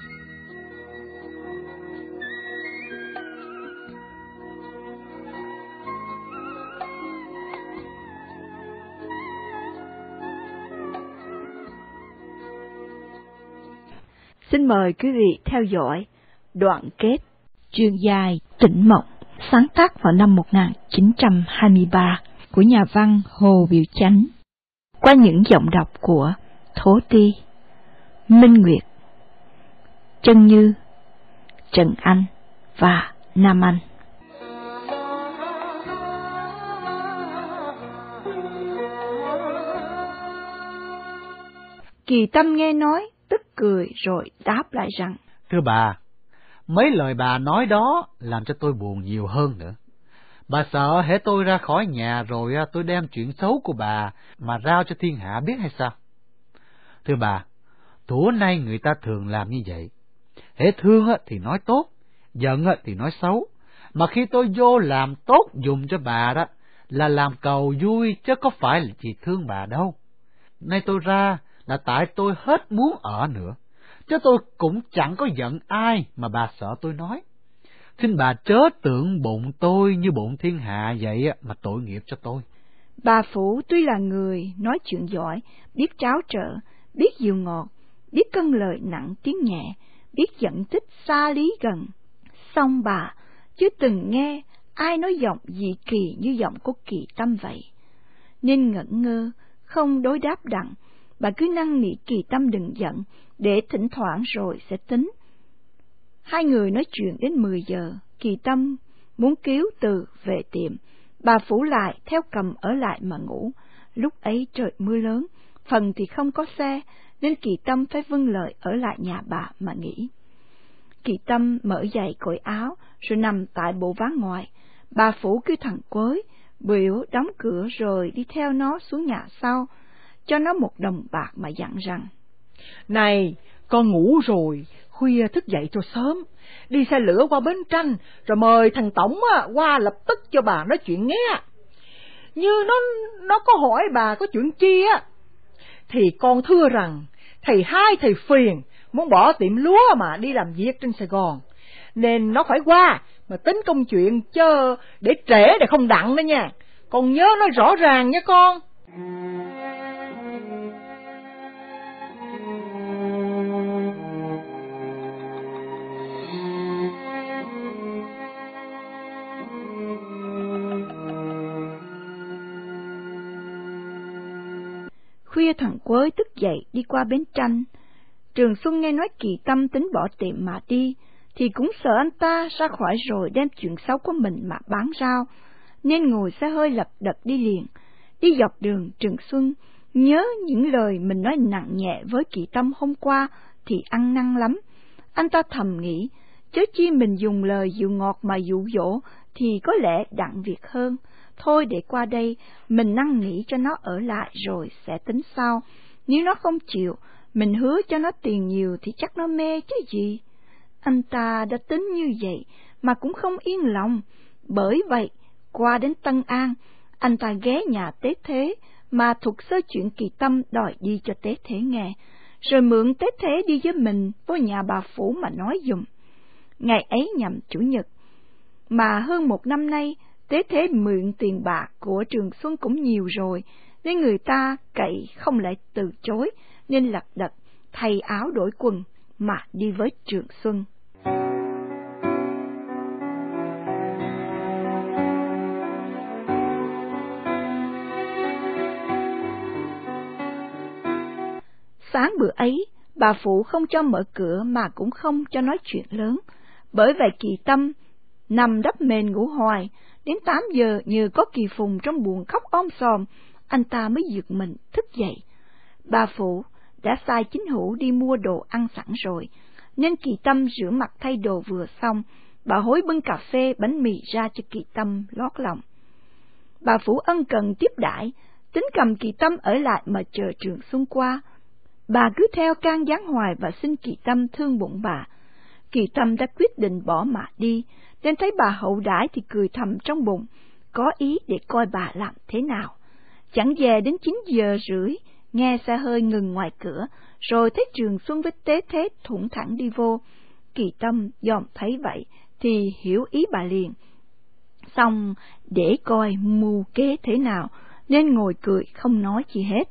Xin mời quý vị theo dõi đoạn kết Truyện dài Tĩnh Mộng, sáng tác vào năm 1923 của nhà văn Hồ Biểu Chánh, qua những giọng đọc của Thố Ti, Minh Nguyệt, Trân Như, Trần Anh và Nam Anh. Kỳ Tâm nghe nói, tức cười rồi đáp lại rằng: Thưa bà, mấy lời bà nói đó làm cho tôi buồn nhiều hơn nữa. Bà sợ hễ tôi ra khỏi nhà rồi tôi đem chuyện xấu của bà mà rao cho thiên hạ biết hay sao? Thưa bà, thuở nay người ta thường làm như vậy. Hễ thương thì nói tốt, giận thì nói xấu. Mà khi tôi vô làm tốt dùng cho bà đó là làm cầu vui, chứ có phải là chỉ thương bà đâu. Nay tôi ra là tại tôi hết muốn ở nữa, chứ tôi cũng chẳng có giận ai mà bà sợ tôi nói. Xin bà chớ tưởng bụng tôi như bụng thiên hạ vậy mà tội nghiệp cho tôi. Bà Phủ tuy là người nói chuyện giỏi, biết tráo trở, biết dịu ngọt, biết cân lời nặng tiếng nhẹ, biết dẫn tích xa lý gần. Song bà chưa từng nghe ai nói giọng dị kỳ như giọng của Kỳ Tâm vậy, nên ngẩn ngơ, không đối đáp đặng. Bà cứ năn nỉ Kỳ Tâm đừng giận, để thỉnh thoảng rồi sẽ tính. Hai người nói chuyện đến 10 giờ, Kỳ Tâm muốn cứu từ về tiệm, bà Phủ lại theo cầm ở lại mà ngủ. Lúc ấy trời mưa lớn, phần thì không có xe, nên Kỳ Tâm phải vâng lời ở lại nhà bà mà nghỉ. Kỳ Tâm mở giày cởi áo, rồi nằm tại bộ ván ngoài. Bà Phủ kêu thằng Quới biểu đóng cửa rồi đi theo nó xuống nhà sau, cho nó 1 đồng bạc mà dặn rằng: Này, con ngủ rồi, khuya thức dậy cho sớm, đi xe lửa qua Bến Tranh, rồi mời thằng Tổng qua lập tức cho bà nói chuyện nghe. Như nó có hỏi bà có chuyện chi thì con thưa rằng thầy hai thầy Phiền muốn bỏ tiệm lúa mà đi làm việc trên Sài Gòn, nên nó phải qua mà tính công chuyện, chớ để trễ để không đặng đó nha. Con nhớ nói rõ ràng nha con. Khuya thằng Quới thức dậy đi qua Bến Tranh. Trường Xuân nghe nói Kỳ Tâm tính bỏ tiệm mà đi, thì cũng sợ anh ta ra khỏi rồi đem chuyện xấu của mình mà bán rao, nên ngồi xe hơi lật đật đi liền. Đi dọc đường, Trường Xuân nhớ những lời mình nói nặng nhẹ với Kỳ Tâm hôm qua thì ăn năn lắm. Anh ta thầm nghĩ, chớ chi mình dùng lời dịu ngọt mà dụ dỗ thì có lẽ đặng việc hơn. Thôi để qua đây, mình năn nỉ cho nó ở lại rồi sẽ tính sau. Nếu nó không chịu, mình hứa cho nó tiền nhiều thì chắc nó mê chứ gì. Anh ta đã tính như vậy mà cũng không yên lòng. Bởi vậy, qua đến Tân An, anh ta ghé nhà Tế Thế mà thuật sơ chuyện Kỳ Tâm đòi đi cho Tế Thế nghe, rồi mượn Tế Thế đi với mình vô nhà bà Phủ mà nói giùm. Ngày ấy nhằm Chủ nhật, mà hơn 1 năm nay, Tế Thế mượn tiền bạc của Trường Xuân cũng nhiều rồi, nên người ta cậy không lại từ chối, nên lật đật thay áo đổi quần mà đi với Trường Xuân. Sáng bữa ấy, bà Phụ không cho mở cửa mà cũng không cho nói chuyện lớn. Bởi vậy Kỳ Tâm nằm đắp mền ngủ hoài, đến 8 giờ nhờ có Kỳ Phùng trong buồng khóc om sòm, anh ta mới giật mình thức dậy. Bà Phụ đã sai Chính Hữu đi mua đồ ăn sẵn rồi, nên Kỳ Tâm rửa mặt thay đồ vừa xong, bà hối bưng cà phê bánh mì ra cho Kỳ Tâm lót lòng. Bà Phụ ân cần tiếp đãi, tính cầm Kỳ Tâm ở lại mà chờ Trường Xuân qua. Bà cứ theo can gián hoài và xin Kỳ Tâm thương bụng bà. Kỳ Tâm đã quyết định bỏ mà đi, nên thấy bà hậu đãi thì cười thầm trong bụng, có ý để coi bà làm thế nào. Chẳng về đến 9 giờ rưỡi, nghe xe hơi ngừng ngoài cửa, rồi thấy Trường Xuân với Tế Thế thủng thẳng đi vô. Kỳ Tâm dòm thấy vậy thì hiểu ý bà liền, xong để coi mưu kế thế nào nên ngồi cười không nói chi hết.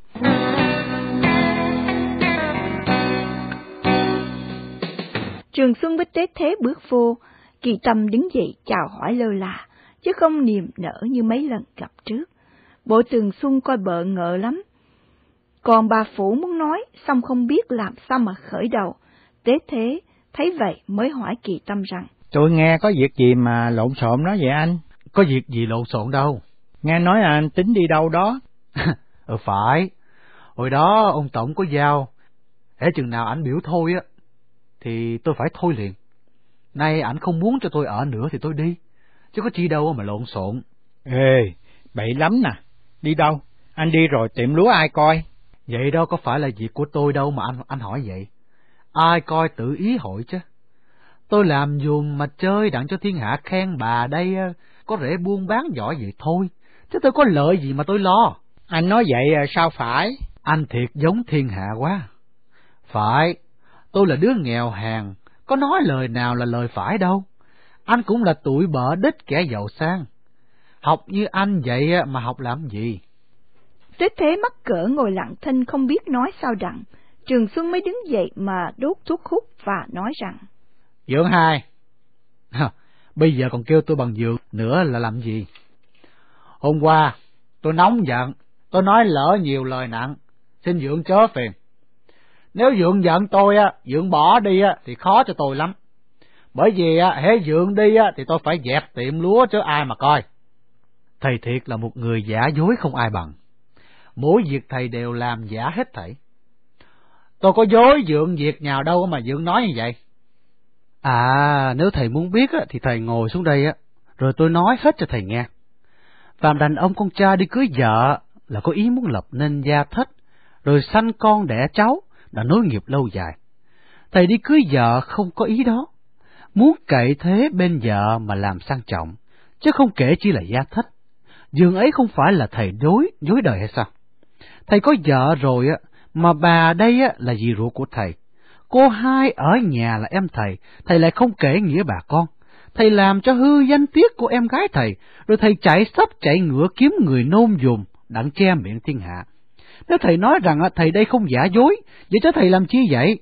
Trường Xuân với Tế Thế bước vô, Kỳ Tâm đứng dậy chào hỏi lơ là, chứ không niềm nở như mấy lần gặp trước. Bộ Trường Xuân coi bợ ngợ lắm, còn bà Phủ muốn nói, xong không biết làm sao mà khởi đầu. Tế Thế thấy vậy mới hỏi Kỳ Tâm rằng: Tôi nghe có việc gì mà lộn xộn đó vậy anh? Có việc gì lộn xộn đâu. Nghe nói anh tính đi đâu đó. Phải, hồi đó ông Tổng có giao, hễ chừng nào ảnh biểu thôi á, thì tôi phải thôi liền. Nay ảnh không muốn cho tôi ở nữa thì tôi đi, chứ có chi đâu mà lộn xộn. Ê, bậy lắm nè, đi đâu? Anh đi rồi tiệm lúa ai coi? Vậy đó có phải là việc của tôi đâu mà anh hỏi vậy. Ai coi tự ý hội chứ. Tôi làm dùm mà chơi đặng cho thiên hạ khen bà đây có rễ buôn bán giỏi vậy thôi, chứ tôi có lợi gì mà tôi lo. Anh nói vậy sao phải? Anh thiệt giống thiên hạ quá. Phải, tôi là đứa nghèo hèn, có nói lời nào là lời phải đâu. Anh cũng là tụi bợ đích kẻ giàu sang. Học như anh vậy mà học làm gì? Tế Thế mắc cỡ ngồi lặng thinh không biết nói sao đặng. Trường Xuân mới đứng dậy mà đốt thuốc hút và nói rằng: Dượng hai, bây giờ còn kêu tôi bằng dượng nữa là làm gì? Hôm qua tôi nóng giận, tôi nói lỡ nhiều lời nặng, xin dượng chớ phiền. Nếu dượng giận tôi dượng bỏ đi thì khó cho tôi lắm. Bởi vì hễ dượng đi thì tôi phải dẹp tiệm lúa chứ ai mà coi. Thầy thiệt là một người giả dối không ai bằng. Mỗi việc thầy đều làm giả hết thảy. Tôi có dối dượng việc nào đâu mà dượng nói như vậy. Nếu thầy muốn biết thì thầy ngồi xuống đây rồi tôi nói hết cho thầy nghe. Phàm đàn ông con trai đi cưới vợ là có ý muốn lập nên gia thất, rồi sanh con đẻ cháu, đã nối nghiệp lâu dài. Thầy đi cưới vợ không có ý đó, muốn cậy thế bên vợ mà làm sang trọng, chứ không kể chỉ là gia thất. Dường ấy không phải là thầy dối đời hay sao? Thầy có vợ rồi mà bà đây là dì ruột của thầy. Cô hai ở nhà là em thầy lại không kể nghĩa bà con. Thầy làm cho hư danh tiết của em gái thầy, rồi thầy chạy ngựa kiếm người nôm dùm, đặng che miệng thiên hạ. Nếu thầy nói rằng thầy đây không giả dối, vậy chứ thầy làm chi vậy?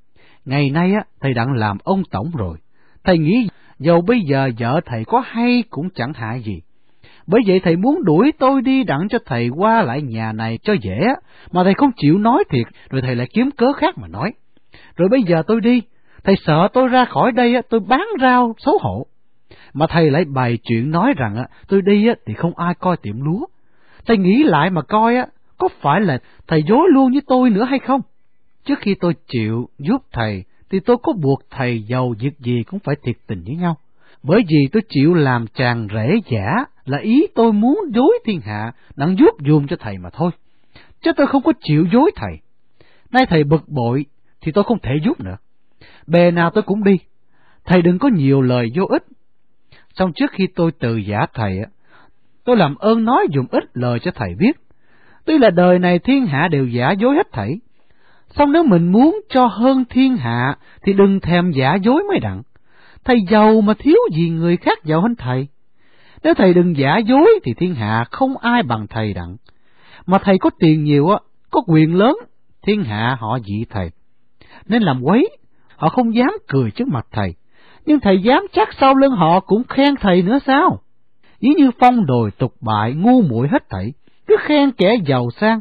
Ngày nay thầy đặng làm ông tổng rồi. Thầy nghĩ dầu bây giờ vợ thầy có hay cũng chẳng hại gì. Bởi vậy thầy muốn đuổi tôi đi đặng cho thầy qua lại nhà này cho dễ, mà thầy không chịu nói thiệt, rồi thầy lại kiếm cớ khác mà nói. Rồi bây giờ tôi đi, thầy sợ tôi ra khỏi đây tôi bán rau xấu hổ. Mà thầy lại bày chuyện nói rằng tôi đi thì không ai coi tiệm lúa. Thầy nghĩ lại mà coi có phải là thầy dối luôn với tôi nữa hay không? Trước khi tôi chịu giúp thầy thì tôi có buộc thầy giàu việc gì cũng phải thiệt tình với nhau. Bởi vì tôi chịu làm chàng rể giả là ý tôi muốn dối thiên hạ đặng giúp dùm cho thầy mà thôi, chứ tôi không có chịu dối thầy. Nay thầy bực bội thì tôi không thể giúp nữa. Bề nào tôi cũng đi, thầy đừng có nhiều lời vô ích. Xong trước khi tôi từ giả thầy tôi làm ơn nói dùm ít lời cho thầy biết. Tuy là đời này thiên hạ đều giả dối hết thảy, xong nếu mình muốn cho hơn thiên hạ thì đừng thèm giả dối mới đặng. Thầy giàu mà thiếu gì người khác giàu hơn thầy. Nếu thầy đừng giả dối thì thiên hạ không ai bằng thầy đặng. Mà thầy có tiền nhiều có quyền lớn, thiên hạ họ dị thầy. Nên làm quấy, họ không dám cười trước mặt thầy, nhưng thầy dám chắc sau lưng họ cũng khen thầy nữa sao? Ví như phong đồi tục bại, ngu muội hết thảy, cứ khen kẻ giàu sang,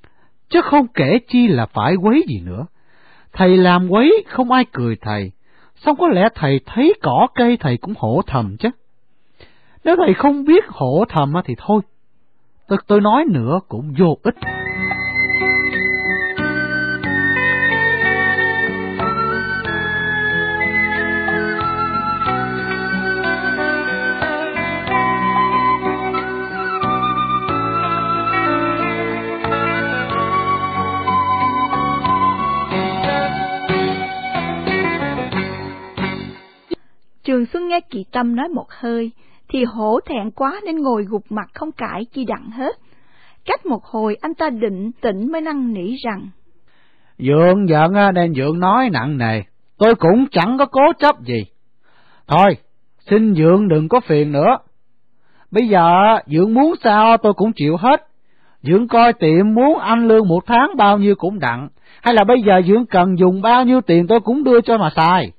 chứ không kể chi là phải quấy gì nữa. Thầy làm quấy không ai cười thầy, xong có lẽ thầy thấy cỏ cây thầy cũng hổ thầm chứ. Nếu thầy không biết hổ thầm thì thôi, tôi nói nữa cũng vô ích. Trường Xuân nghe Kỳ Tâm nói một hơi thì hổ thẹn quá nên ngồi gục mặt không cãi chi đặng hết. Cách một hồi anh ta định tĩnh mới năn nỉ rằng: Dượng giận nên Dượng nói nặng nề, tôi cũng chẳng có cố chấp gì. Thôi, xin Dượng đừng có phiền nữa. Bây giờ Dượng muốn sao tôi cũng chịu hết. Dượng coi tiệm muốn ăn lương một tháng bao nhiêu cũng đặng, hay là bây giờ Dượng cần dùng bao nhiêu tiền tôi cũng đưa cho mà xài.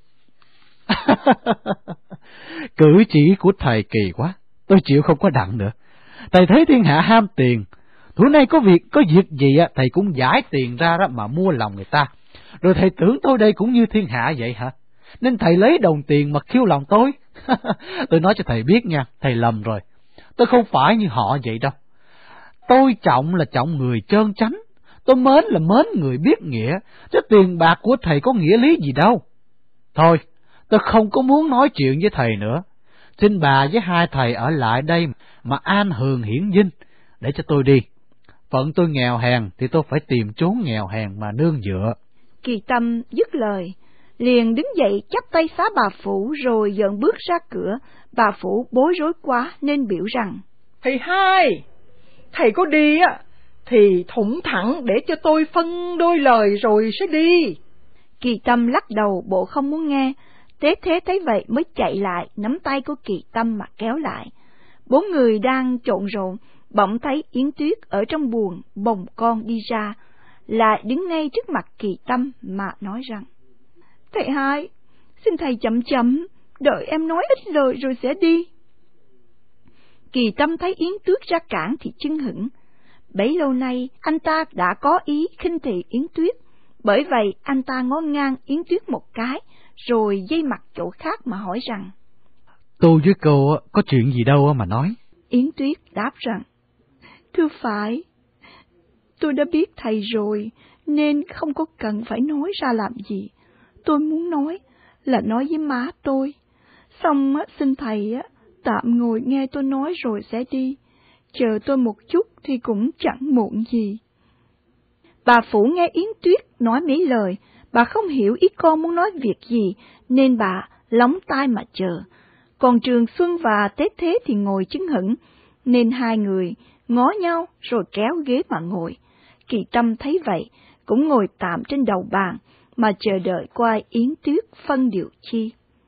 Cử chỉ của thầy kỳ quá, tôi chịu không có đặng nữa. Thầy thấy thiên hạ ham tiền, tối nay có việc gì thầy cũng giải tiền ra đó mà mua lòng người ta. Rồi thầy tưởng tôi đây cũng như thiên hạ vậy hả? Nên thầy lấy đồng tiền mà khiêu lòng tôi. Tôi nói cho thầy biết nha, thầy lầm rồi. Tôi không phải như họ vậy đâu. Tôi trọng là trọng người trơn chánh, tôi mến là mến người biết nghĩa, chứ tiền bạc của thầy có nghĩa lý gì đâu. Thôi, tôi không có muốn nói chuyện với thầy nữa. Xin bà với hai thầy ở lại đây mà an hưởng hiển vinh, để cho tôi đi. Phận tôi nghèo hèn thì tôi phải tìm chốn nghèo hèn mà nương dựa. Kỳ Tâm dứt lời, liền đứng dậy chắp tay xá bà Phủ rồi dợn bước ra cửa. Bà Phủ bối rối quá nên biểu rằng: Thầy hai, thầy có đi thì thủng thẳng để cho tôi phân đôi lời rồi sẽ đi. Kỳ Tâm lắc đầu bộ không muốn nghe. Tế Thế thấy vậy mới chạy lại nắm tay của Kỳ Tâm mà kéo lại. Bốn người đang trộn rộn, bỗng thấy Yến Tuyết ở trong buồng bồng con đi ra, lại đứng ngay trước mặt Kỳ Tâm mà nói rằng: Thầy hai, xin thầy chậm chậm, đợi em nói ít lời rồi sẽ đi. Kỳ Tâm thấy Yến Tuyết ra cản thì chưng hửng. Bấy lâu nay anh ta đã có ý khinh thị Yến Tuyết, bởi vậy anh ta ngó ngang Yến Tuyết một cái, rồi dây mặt chỗ khác mà hỏi rằng: Tôi với cô có chuyện gì đâu mà nói. Yến Tuyết đáp rằng: Thưa phải, tôi đã biết thầy rồi, nên không có cần phải nói ra làm gì. Tôi muốn nói là nói với má tôi. Xong xin thầy tạm ngồi nghe tôi nói rồi sẽ đi. Chờ tôi một chút thì cũng chẳng muộn gì. Bà Phủ nghe Yến Tuyết nói mấy lời, bà không hiểu ý con muốn nói việc gì, nên bà lóng tai mà chờ. Còn Trường Xuân và Tế Thế thì ngồi chưng hửng, nên hai người ngó nhau rồi kéo ghế mà ngồi. Kỳ Tâm thấy vậy, cũng ngồi tạm trên đầu bàn, mà chờ đợi coi Yến Tuyết phân điều chi.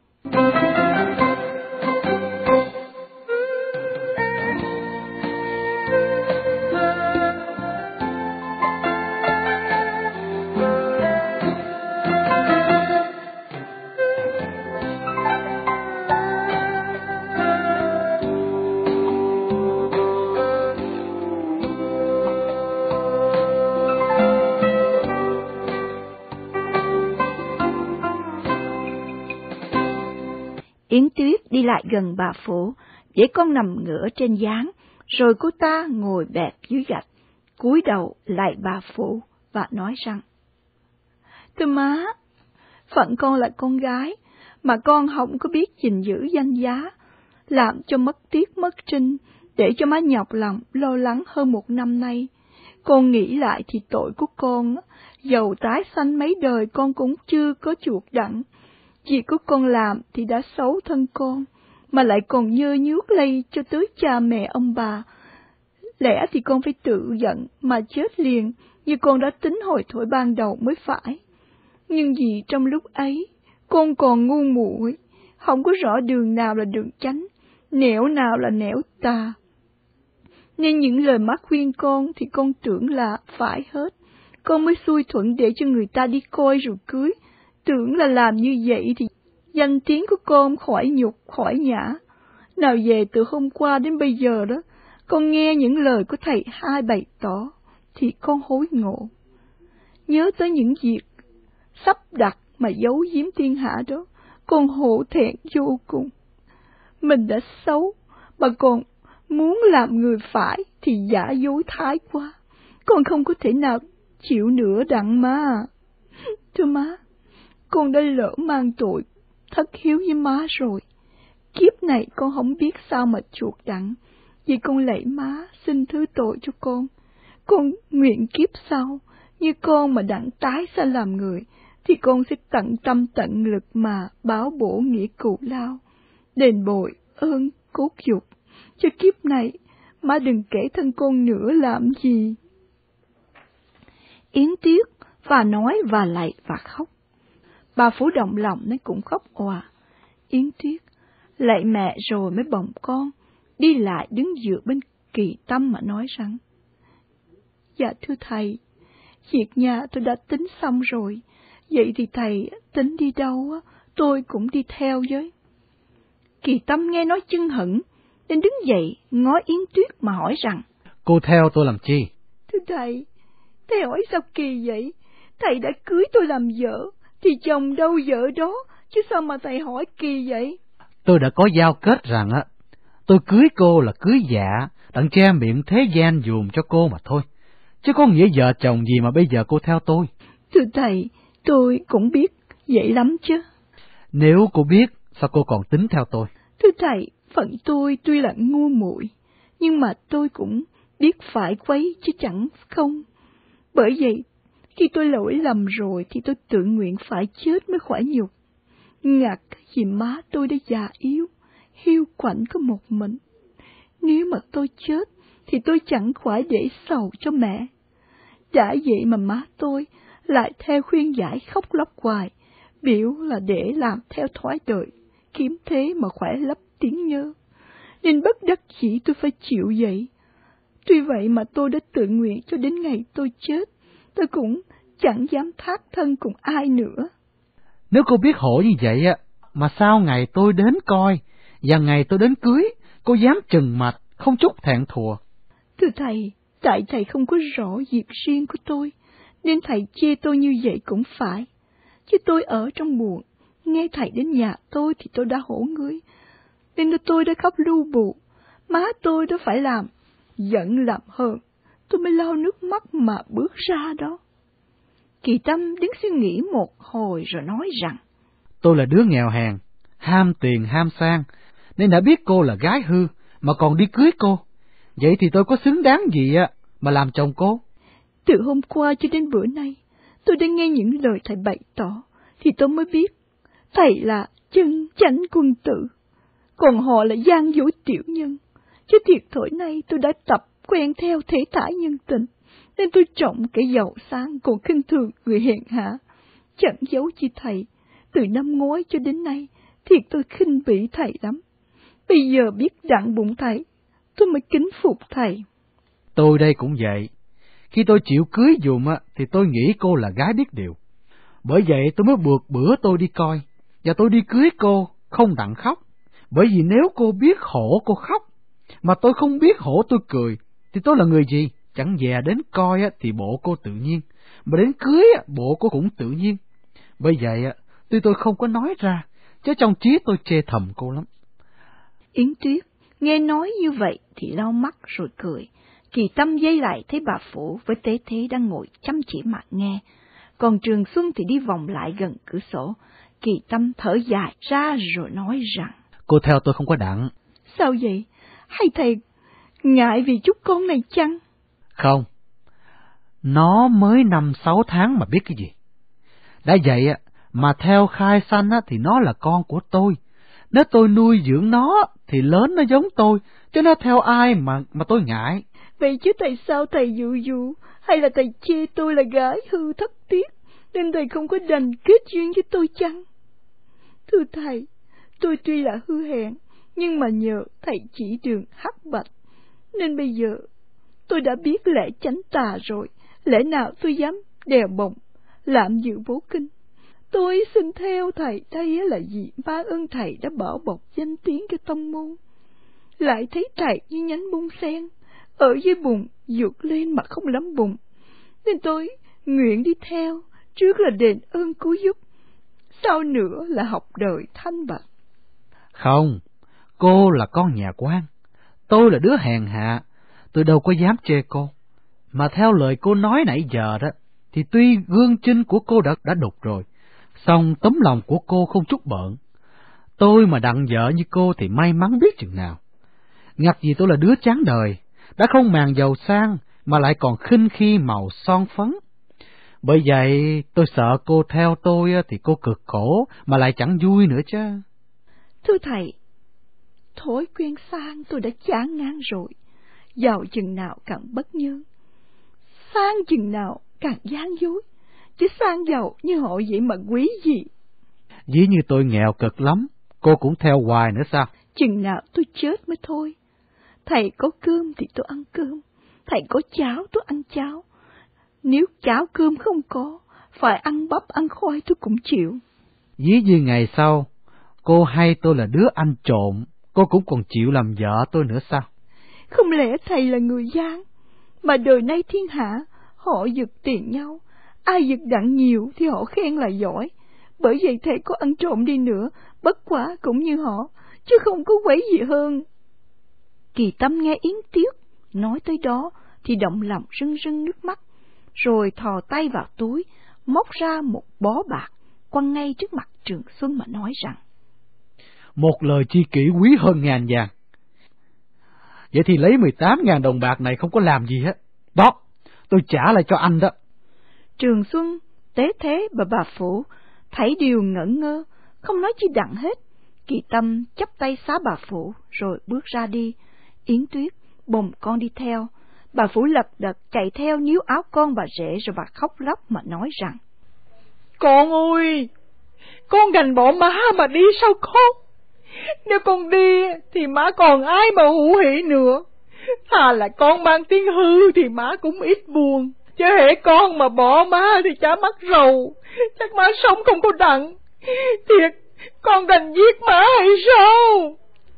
Yến Tuyết đi lại gần bà Phủ, để con nằm ngửa trên gián, rồi cô ta ngồi bẹp dưới gạch, cúi đầu lạy bà Phủ và nói rằng: Thưa má, phận con là con gái, mà con không có biết gìn giữ danh giá, làm cho mất tiết mất trinh, để cho má nhọc lòng lo lắng hơn một năm nay. Con nghĩ lại thì tội của con, dầu tái sanh mấy đời con cũng chưa có chuộc đặng. Việc của con làm thì đã xấu thân con, mà lại còn nhơ nhuốc lây cho tới cha mẹ ông bà. Lẽ thì con phải tự giận mà chết liền, như con đã tính hồi thổi ban đầu mới phải. Nhưng vì trong lúc ấy, con còn ngu muội, không có rõ đường nào là đường chánh, nẻo nào là nẻo tà. Nên những lời má khuyên con thì con tưởng là phải hết, con mới xuôi thuận để cho người ta đi coi rồi cưới. Tưởng là làm như vậy thì danh tiếng của con khỏi nhục khỏi nhã. Nào về từ hôm qua đến bây giờ đó, con nghe những lời của thầy hai bày tỏ, thì con hối ngộ. Nhớ tới những việc sắp đặt mà giấu giếm thiên hạ đó, con hổ thẹn vô cùng. Mình đã xấu, mà còn muốn làm người phải thì giả dối thái quá. Con không có thể nào chịu nữa đặng má. Thưa má, con đã lỡ mang tội thất hiếu với má rồi. Kiếp này con không biết sao mà chuộc đặng, vì con lạy má xin thứ tội cho con. Con nguyện kiếp sau, như con mà đặng tái sanh làm người, thì con sẽ tận tâm tận lực mà báo bổ nghĩa cù lao, đền bồi ơn cốt dục, cho kiếp này má đừng kể thân con nữa làm gì. Yến Tuyết và nói và lạy và khóc. Bà Phủ động lòng nên cũng khóc òa. Yến Tuyết lạy mẹ rồi mới bồng con, đi lại đứng dựa bên Kỳ Tâm mà nói rằng: Dạ thưa thầy, việc nhà tôi đã tính xong rồi, vậy thì thầy tính đi đâu tôi cũng đi theo với. Kỳ Tâm nghe nói chưng hửng, nên đứng dậy ngó Yến Tuyết mà hỏi rằng: Cô theo tôi làm chi? Thưa thầy hỏi sao kỳ vậy? Thầy đã cưới tôi làm vợ, thì chồng đâu vợ đó, chứ sao mà thầy hỏi kỳ vậy? Tôi đã có giao kết rằng tôi cưới cô là cưới dạ, đặng che miệng thế gian dùm cho cô mà thôi, chứ có nghĩa vợ chồng gì mà bây giờ cô theo tôi. Thưa thầy, tôi cũng biết vậy lắm chứ. Nếu cô biết, sao cô còn tính theo tôi? Thưa thầy, phận tôi tuy là ngu muội, nhưng mà tôi cũng biết phải quấy chứ chẳng không. Bởi vậy, khi tôi lỗi lầm rồi thì tôi tự nguyện phải chết mới khỏi nhục. Ngặt vì má tôi đã già yếu, hiu quạnh có một mình. Nếu mà tôi chết thì tôi chẳng khỏi để sầu cho mẹ. Đã vậy mà má tôi lại theo khuyên giải khóc lóc hoài, biểu là để làm theo thói đời, kiếm thế mà khỏe lấp tiếng nhớ. Nên bất đắc dĩ tôi phải chịu vậy. Tuy vậy mà tôi đã tự nguyện cho đến ngày tôi chết, tôi cũng chẳng dám thác thân cùng ai nữa. Nếu cô biết khổ như vậy mà sao ngày tôi đến coi và ngày tôi đến cưới, cô dám trừng mặt, không chút thẹn thùa? Thưa thầy, tại thầy không có rõ việc riêng của tôi, nên thầy chê tôi như vậy cũng phải. Chứ tôi ở trong buồn, nghe thầy đến nhà tôi thì tôi đã hổ ngươi, nên tôi đã khóc lu bù. Má tôi đã phải làm giận làm hờn, tôi mới lau nước mắt mà bước ra đó. Kỳ Tâm đứng suy nghĩ một hồi rồi nói rằng: Tôi là đứa nghèo hèn, ham tiền ham sang, nên đã biết cô là gái hư mà còn đi cưới cô. Vậy thì tôi có xứng đáng gì mà làm chồng cô? Từ hôm qua cho đến bữa nay, tôi đã nghe những lời thầy bày tỏ, thì tôi mới biết thầy là chân chánh quân tử, còn họ là gian dối tiểu nhân. Chứ thiệt thổi nay tôi đã tập quen theo thể thải nhân tình, nên tôi trọng kẻ giàu sang còn khinh thường người hèn hạ. Chẳng giấu chi thầy, từ năm ngoái cho đến nay, thiệt tôi khinh bỉ thầy lắm. Bây giờ biết đặng bụng thầy, tôi mới kính phục thầy. Tôi đây cũng vậy. Khi tôi chịu cưới dùm thì tôi nghĩ cô là gái biết điều. Bởi vậy tôi mới buộc bữa tôi đi coi, và tôi đi cưới cô không đặng khóc. Bởi vì nếu cô biết khổ cô khóc, mà tôi không biết khổ tôi cười, thì tôi là người gì? Chẳng dè đến coi thì bộ cô tự nhiên, mà đến cưới bộ cô cũng tự nhiên. Bởi vậy tuy tôi không có nói ra, chứ trong trí tôi chê thầm cô lắm. Yến Tuyết nghe nói như vậy thì lau mắt rồi cười. Kỳ Tâm dây lại thấy bà Phủ với Tế Thế đang ngồi chăm chỉ mà nghe, còn Trường Xuân thì đi vòng lại gần cửa sổ. Kỳ Tâm thở dài ra rồi nói rằng: Cô theo tôi không có đặng. Sao vậy? Hay thầy ngại vì chút con này chăng? Không, nó mới 5-6 tháng mà biết cái gì. Đã vậy mà theo khai sanh thì nó là con của tôi. Nếu tôi nuôi dưỡng nó thì lớn nó giống tôi, chứ nó theo ai mà tôi ngại. Vậy chứ tại sao thầy dụ dụ, hay là thầy chê tôi là gái hư thất tiết, nên thầy không có đành kết duyên với tôi chăng? Thưa thầy, tôi tuy là hư hèn, nhưng mà nhờ thầy chỉ đường hắc bạch, nên bây giờ tôi đã biết lẽ chánh tà rồi, lẽ nào tôi dám đèo bồng, làm dự bố kinh. Tôi xin theo thầy đây là vì ba ơn thầy đã bảo bọc danh tiếng cho tông môn. Lại thấy thầy như nhánh bông sen, ở dưới bùn vượt lên mà không lắm bùn, nên tôi nguyện đi theo, trước là đền ơn cứu giúp, sau nữa là học đời thanh bạch. Không, cô là con nhà quan, tôi là đứa hèn hạ, tôi đâu có dám chê cô. Mà theo lời cô nói nãy giờ đó, thì tuy gương chinh của cô đã đục rồi, song tấm lòng của cô không chút bợn. Tôi mà đặng vợ như cô thì may mắn biết chừng nào. Ngặt gì tôi là đứa chán đời, đã không màng giàu sang mà lại còn khinh khi màu son phấn. Bởi vậy tôi sợ cô theo tôi thì cô cực khổ mà lại chẳng vui nữa chứ. Thưa thầy, thói quen sang tôi đã chán ngang rồi, giàu chừng nào càng bất nhân, sang chừng nào càng gian dối, chứ sang giàu như họ vậy mà quý gì. Ví như tôi nghèo cực lắm, cô cũng theo hoài nữa sao? Chừng nào tôi chết mới thôi. Thầy có cơm thì tôi ăn cơm, thầy có cháo tôi ăn cháo. Nếu cháo cơm không có, phải ăn bắp ăn khoai tôi cũng chịu. Ví như ngày sau, cô hay tôi là đứa ăn trộm, cô cũng còn chịu làm vợ tôi nữa sao? Không lẽ thầy là người gian, mà đời nay thiên hạ, họ giật tiền nhau, ai giật đặng nhiều thì họ khen là giỏi. Bởi vậy thầy có ăn trộm đi nữa, bất quá cũng như họ, chứ không có quấy gì hơn. Kỳ Tâm nghe Yến Tuyết nói tới đó thì động lòng rưng rưng nước mắt, rồi thò tay vào túi, móc ra một bó bạc, quăng ngay trước mặt Trường Xuân mà nói rằng: Một lời chi kỷ quý hơn ngàn vàng. Vậy thì lấy 18.000 đồng bạc này không có làm gì hết. Đó, tôi trả lại cho anh đó. Trường Xuân, Tế Thế và bà Phụ thấy điều ngẩn ngơ, không nói chi đặng hết. Kỳ Tâm chắp tay xá bà Phụ rồi bước ra đi. Yến Tuyết bồng con đi theo. Bà Phụ lật đật chạy theo níu áo con bà rể, rồi bà khóc lóc mà nói rằng: Con ơi, con đành bỏ má mà đi sao con? Nếu con đi thì má còn ai mà hữu hỉ nữa. Thà là con mang tiếng hư thì má cũng ít buồn, chứ hễ con mà bỏ má thì chả mắc rầu, chắc má sống không có đặng. Thiệt, con đành giết má hay sao?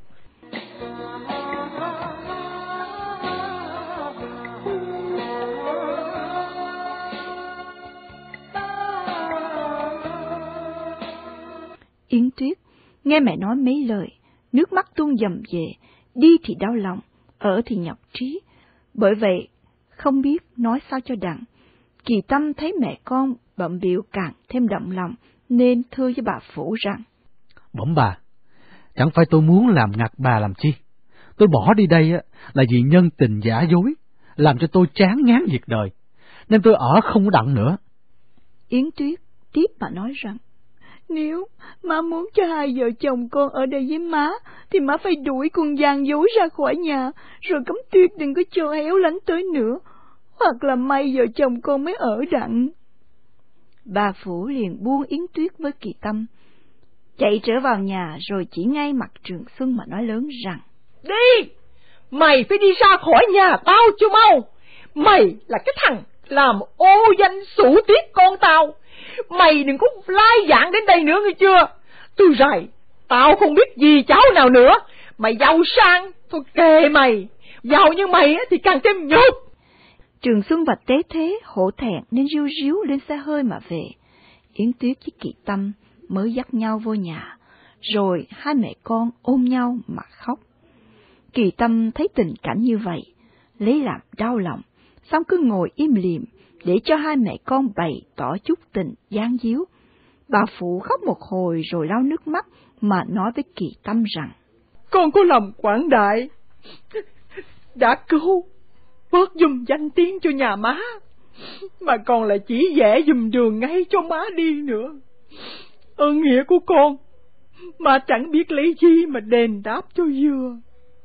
Yến Tuyết nghe mẹ nói mấy lời, nước mắt tuôn dầm về, đi thì đau lòng, ở thì nhọc trí. Bởi vậy không biết nói sao cho đặng. Kỳ Tâm thấy mẹ con bận bịu càng thêm động lòng, nên thưa với bà Phụ rằng: Bẩm bà, chẳng phải tôi muốn làm ngặt bà làm chi. Tôi bỏ đi đây là vì nhân tình giả dối, làm cho tôi chán ngán việc đời, nên tôi ở không đặng nữa. Yến Tuyết tiếp mà nói rằng: Nếu má muốn cho hai vợ chồng con ở đây với má, thì má phải đuổi con gian dối ra khỏi nhà, rồi cấm Tuyết đừng có cho héo lánh tới nữa, hoặc là may vợ chồng con mới ở đặng. Bà Phụ liền buông Yến Tuyết với Kỳ Tâm, chạy trở vào nhà, rồi chỉ ngay mặt Trường Xuân mà nói lớn rằng: Đi! Mày phải đi ra khỏi nhà tao cho mau! Mày là cái thằng làm ô danh xủ tiết con tao! Mày đừng có lai dạng đến đây nữa nghe chưa? Tôi rày, tao không biết gì cháu nào nữa. Mày giàu sang, thôi kệ mày. Giàu như mày thì càng thêm nhục. Trường Xuân và Tế Thế hổ thẹn nên ríu ríu lên xe hơi mà về. Yến Tuyết với Kỳ Tâm mới dắt nhau vô nhà, rồi hai mẹ con ôm nhau mà khóc. Kỳ Tâm thấy tình cảnh như vậy, lấy làm đau lòng, xong cứ ngồi im lìm để cho hai mẹ con bày tỏ chút tình gian díu. Bà Phụ khóc một hồi rồi lau nước mắt mà nói với Kỳ Tâm rằng: Con có lòng quảng đại, đã cứu bớt dùm danh tiếng cho nhà má, mà còn lại chỉ vẽ dùm đường ngay cho má đi nữa. Ơn nghĩa của con mà chẳng biết lấy gì mà đền đáp cho vừa.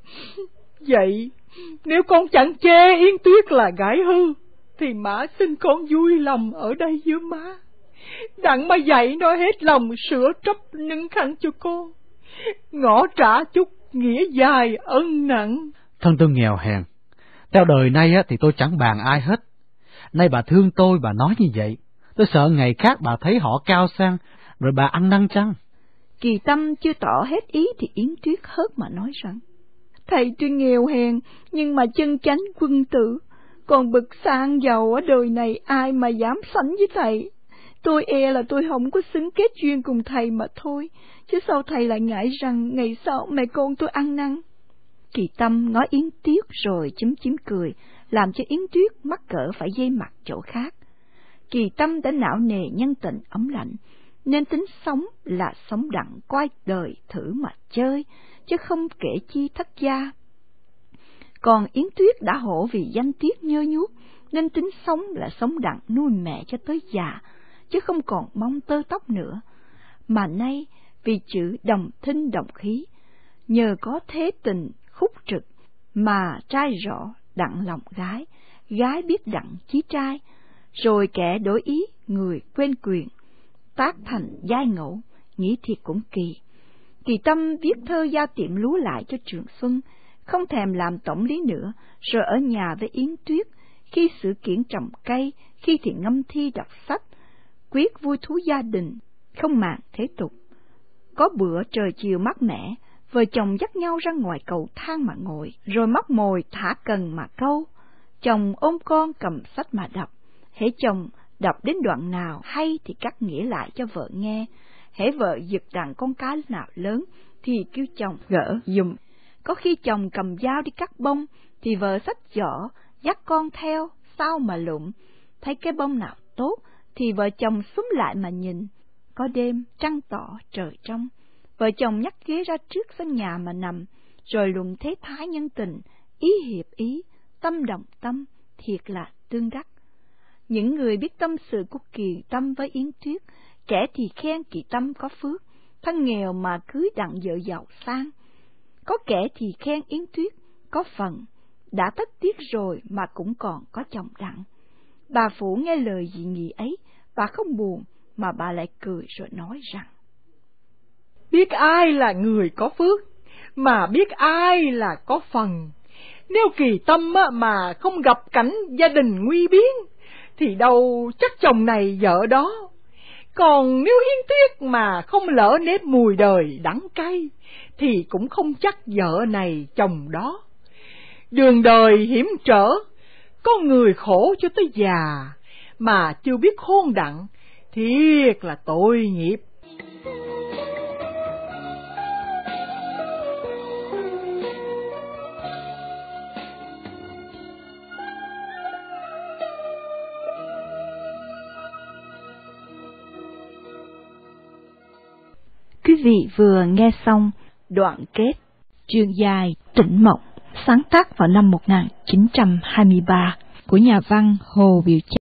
Vậy nếu con chẳng chê Yến Tuyết là gái hư, thì má xin con vui lòng ở đây với má, đặng mà dạy nó hết lòng sửa trấp nâng khăn cho con, ngỏ trả chút nghĩa dài ân nặng. Thân tôi nghèo hèn, theo đời nay thì tôi chẳng bàn ai hết. Nay bà thương tôi, bà nói như vậy, tôi sợ ngày khác bà thấy họ cao sang, rồi bà ăn năn chăng? Kỳ Tâm chưa tỏ hết ý thì Yến Tuyết hớt mà nói rằng: Thầy tuy nghèo hèn, nhưng mà chân chánh quân tử, còn bậc sang giàu ở đời này ai mà dám sánh với thầy. Tôi e là tôi không có xứng kết duyên cùng thầy mà thôi, chứ sao thầy lại ngại rằng ngày sau mẹ con tôi ăn năn. Kỳ Tâm ngó Yến Tuyết rồi chúm chím cười, làm cho Yến Tuyết mắc cỡ phải dây mặt chỗ khác. Kỳ Tâm đã não nề nhân tình ấm lạnh, nên tính sống là sống đặng coi đời thử mà chơi, chứ không kể chi thất gia. Còn Yến Tuyết đã hổ vì danh tiết nhơ nhuốc, nên tính sống là sống đặng nuôi mẹ cho tới già, chứ không còn mong tơ tóc nữa. Mà nay vì chữ đồng thinh đồng khí, nhờ có thế tình khúc trực mà trai rõ đặng lòng gái, gái biết đặng chí trai, rồi kẻ đổi ý, người quên quyền, tác thành giai ngẫu, nghĩ thiệt cũng kỳ. Kỳ Tâm viết thơ giao tiệm lúa lại cho Trường Xuân, không thèm làm tổng lý nữa, rồi ở nhà với Yến Tuyết, khi sự kiện trồng cây, khi thì ngâm thi đọc sách, quyết vui thú gia đình, không màng thế tục. Có bữa trời chiều mát mẻ, vợ chồng dắt nhau ra ngoài cầu thang mà ngồi, rồi móc mồi thả cần mà câu. Chồng ôm con cầm sách mà đọc, hễ chồng đọc đến đoạn nào hay thì cắt nghĩa lại cho vợ nghe, hễ vợ giật đằng con cá nào lớn thì kêu chồng gỡ giùm. Có khi chồng cầm dao đi cắt bông thì vợ xách giỏ dắt con theo, sao mà lụm, thấy cái bông nào tốt thì vợ chồng xúm lại mà nhìn. Có đêm trăng tỏ trời trong, vợ chồng nhắc ghế ra trước sân nhà mà nằm, rồi luận thế thái nhân tình, ý hiệp ý, tâm đồng tâm, thiệt là tương đắc. Những người biết tâm sự của Kỳ Tâm với Yến Tuyết, kẻ thì khen Kỳ Tâm có phước, thân nghèo mà cưới đặng vợ giàu sang. Có kẻ thì khen Yến Tuyết có phần, đã thất tiết rồi mà cũng còn có chồng đặng. Bà Phụ nghe lời dị nghị ấy, bà không buồn, mà bà lại cười rồi nói rằng: biết ai là người có phước, mà biết ai là có phần. Nếu Kỳ Tâm mà không gặp cảnh gia đình nguy biến, thì đâu chắc chồng này vợ đó. Còn nếu Yến Tuyết mà không lỡ nếp mùi đời đắng cay, thì cũng không chắc vợ này chồng đó. Đường đời hiểm trở, có người khổ cho tới già, mà chưa biết khôn đặng, thiệt là tội nghiệp. Quý vị vừa nghe xong đoạn kết truyện dài Tỉnh Mộng, sáng tác vào năm 1923 của nhà văn Hồ Biểu Chánh.